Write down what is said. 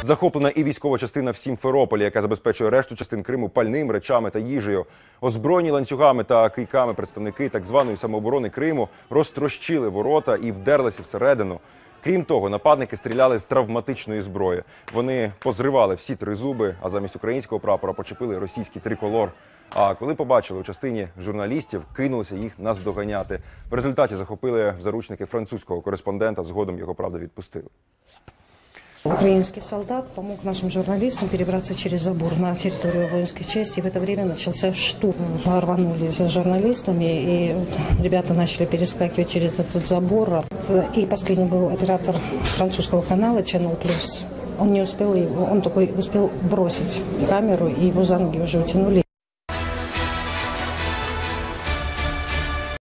Захоплена і військова частина в Сімферополі, яка забезпечує решту частин Криму пальним, речами та їжею. Озброєні ланцюгами та кийками представники так званої самооборони Криму розтрощили ворота і вдерлися всередину. Крім того, нападники стріляли з травматичної зброї. Вони позривали всі тризуби, а замість українського прапора почепили російський триколор. А коли побачили у частині журналістів, кинулися їх наздоганяти. В результаті захопили в заручники французького кореспондента, згодом його, правда, відпустили. Украинский солдат помог нашим журналистам перебраться через забор на территорию воинской части. В это время начался штурм. Рванули за журналистами, и ребята начали перескакивать через этот забор. И последний был оператор французского канала Channel Plus. Он не успел, он только успел бросить камеру, и его за ноги уже утянули.